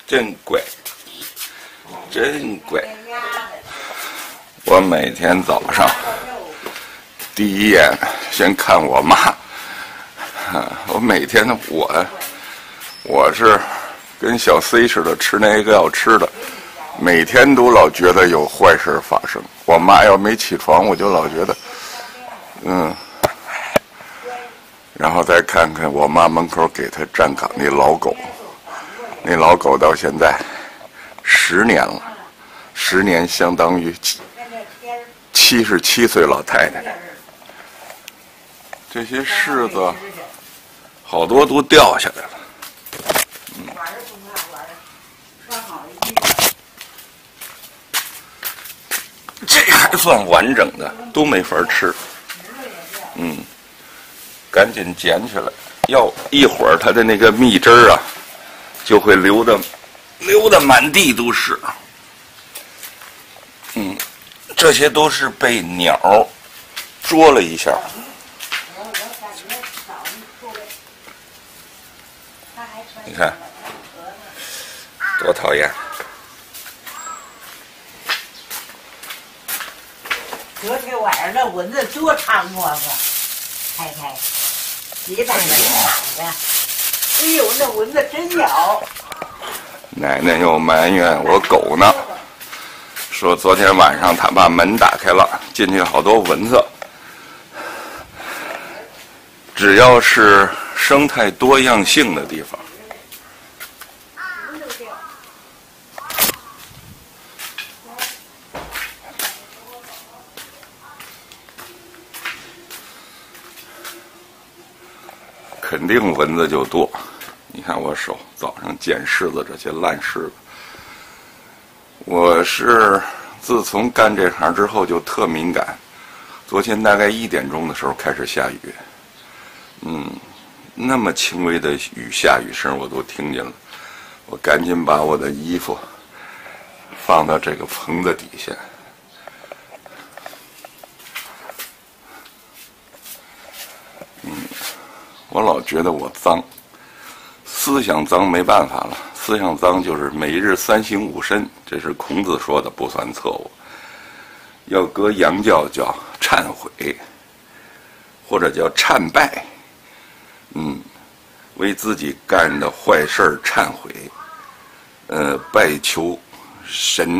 真乖，真乖。我每天早上第一眼先看我妈。我每天我是跟小 C 似的，吃那个要吃的，每天都老觉得有坏事发生。我妈要没起床，我就老觉得，然后再看看我妈门口给她站岗那老狗，那老狗到现在10年了，10年相当于77岁老太太。这些柿子好多都掉下来了。这还算完整的，都没法吃。赶紧捡起来，要一会儿它的那个蜜汁儿啊，就会流的满地都是。这些都是被鸟啄了一下。你看，多讨厌！ 昨天晚上那蚊子多猖狂啊！开开，别在那咬的。哎呦，那蚊子真咬！ 奶奶又埋怨我狗呢，说昨天晚上她把门打开了，进去好多蚊子。只要是生态多样性的地方，肯定蚊子就多。你看我手早上捡柿子，这些烂柿子。我是自从干这行之后就特敏感。昨天大概1点钟的时候开始下雨，那么轻微的下雨声我都听见了。我赶紧把我的衣服放到这个棚子底下。我老觉得我脏，思想脏没办法了，思想脏就是每日3省吾身，这是孔子说的，不算错误。要搁洋教叫忏悔，或者叫忏拜，为自己干的坏事忏悔，拜求神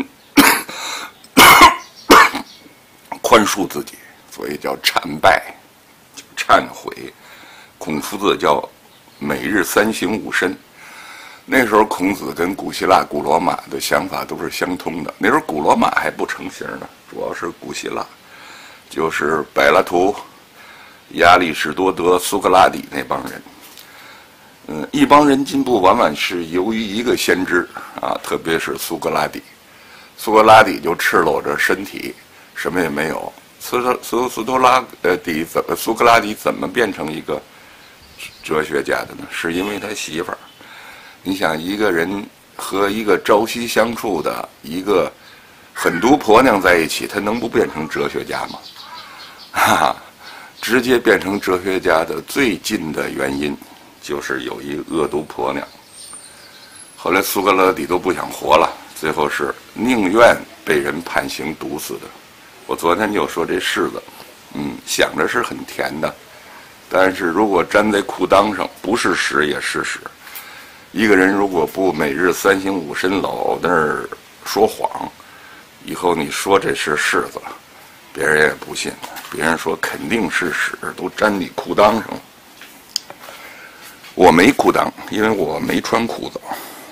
宽恕自己，所以叫忏拜，忏悔。孔夫子叫每日3省吾身。那时候孔子跟古希腊、古罗马的想法都是相通的。那时候古罗马还不成型呢，主要是古希腊，就是柏拉图、亚里士多德、苏格拉底那帮人。一帮人进步往往是由于一个先知啊，特别是苏格拉底。苏格拉底就赤裸着身体，什么也没有。苏格拉底怎么变成一个哲学家的呢？是因为他媳妇儿。你想，一个人和一个朝夕相处的一个狠毒婆娘在一起，他能不变成哲学家吗？直接变成哲学家的最近的原因，就是有一恶毒婆娘。后来苏格拉底都不想活了，最后是宁愿被人判刑毒死的。我昨天就说这柿子，想着是很甜的，但是如果粘在裤裆上，不是屎也是屎。一个人如果不每日3省吾身，老那儿说谎，以后你说这是柿子，别人也不信，别人说肯定是屎，都粘你裤裆上了。我没裤裆，因为我没穿裤子。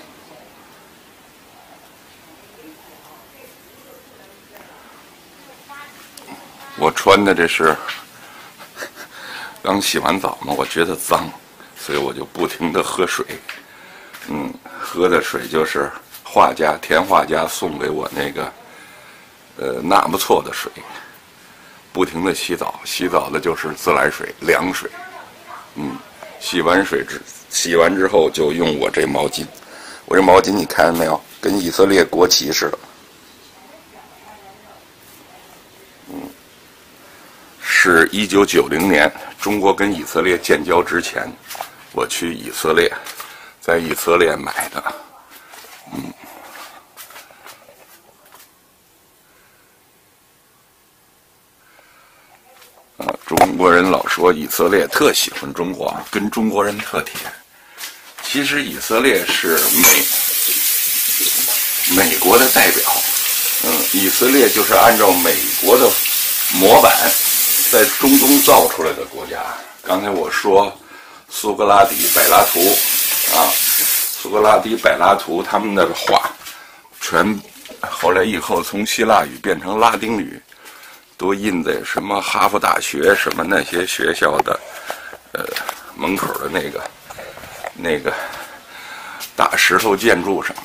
我穿的这是刚洗完澡嘛，我觉得脏，所以我就不停地喝水。喝的水就是田画家送给我那个那不错的水。不停地洗澡，洗澡的就是自来水、凉水。洗完之后就用我这毛巾。我这毛巾你看见没有？跟以色列国旗似的。是1990年中国跟以色列建交之前，我去以色列，在以色列买的中国人老说以色列特喜欢中国，跟中国人特铁。其实以色列是美国的代表，以色列就是按照美国的模板在中东造出来的国家。刚才我说苏格拉底、柏拉图啊，苏格拉底、柏拉图他们的话，全后来以后从希腊语变成拉丁语，都印在什么哈佛大学什么那些学校的门口的那个大石头建筑上。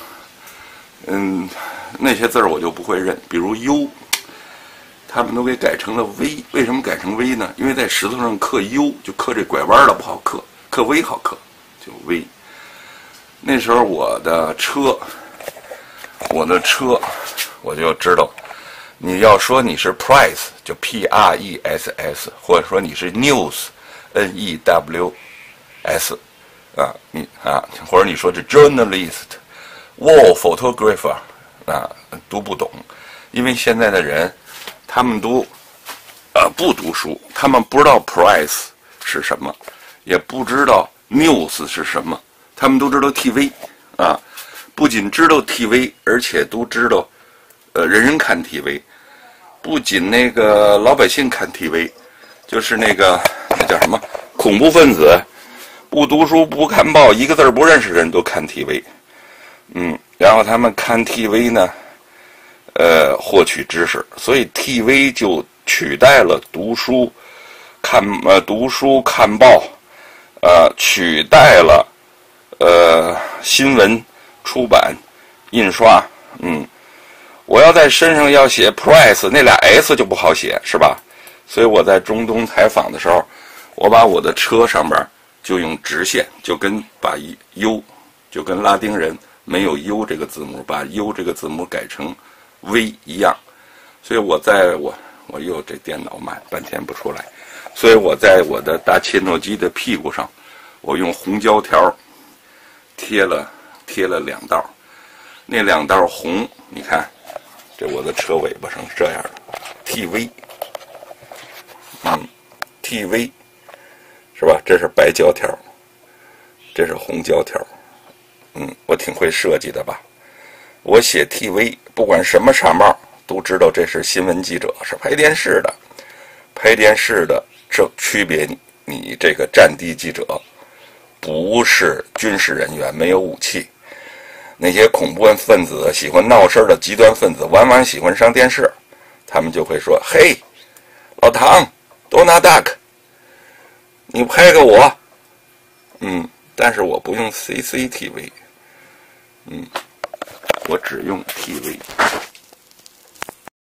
那些字儿我就不会认，比如 U， 他们都给改成了 V。为什么改成 V 呢？因为在石头上刻 U 就刻这拐弯了不好刻，刻 V 好刻，就 V。那时候我的车我就知道，你要说你是 Price 就 P-R-E-S-S， 或者说你是 News N-E-W-S 或者你说是 Journalist、Wall Photographer 读不懂，因为现在的人他们都不读书，他们不知道 Price 是什么，也不知道 News 是什么，他们都知道 TV 不仅知道 TV， 而且都知道人人看 TV， 不仅那个老百姓看 TV， 就是那叫什么恐怖分子，不读书不看报，一个字不认识的人都看 TV。然后他们看 TV 呢，获取知识，所以 TV 就取代了读书看报，取代了新闻出版印刷。我要在身上要写 Price， 那俩 S 就不好写，是吧？所以我在中东采访的时候，我把我的车上边就用直线，就跟把 U 就跟拉丁人没有 U 这个字母，把 U 这个字母改成 V 一样。所以我又这电脑慢半天不出来，所以我在我的大切诺基的屁股上，我用红胶条贴了2道，那2道红，你看这我的车尾巴上是这样的 TV， TV 是吧？这是白胶条，这是红胶条。我挺会设计的吧？我写 TV， 不管什么纱帽，都知道这是新闻记者，是拍电视的。拍电视的，这区别你这个战地记者，不是军事人员，没有武器。那些恐怖分子、喜欢闹事的极端分子，往往喜欢上电视，他们就会说：“嘿，老唐，多拿大克，你拍个我。”但是我不用 CCTV，我只用 TV。